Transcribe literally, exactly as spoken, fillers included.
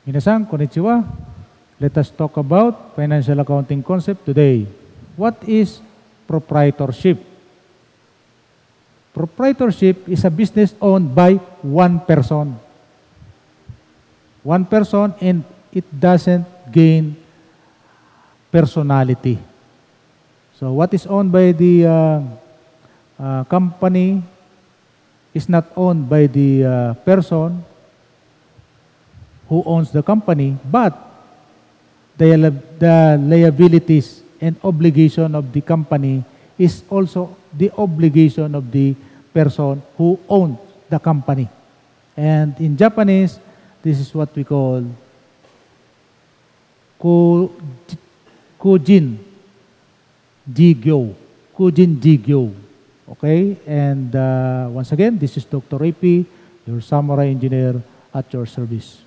Minasan, konnichiwa. Let us talk about financial accounting concept today. What is proprietorship? Proprietorship is a business owned by one person. One person, and it doesn't gain personality. So what is owned by the uh, uh, company is not owned by the uh, person who owns the company, but the, the liabilities and obligation of the company is also the obligation of the person who owns the company. And in Japanese, this is what we call ko, kujin jigyo. Kujin jigyo. Okay? And uh, once again, this is Doctor EYPEI, your Samurai Engineer at your service.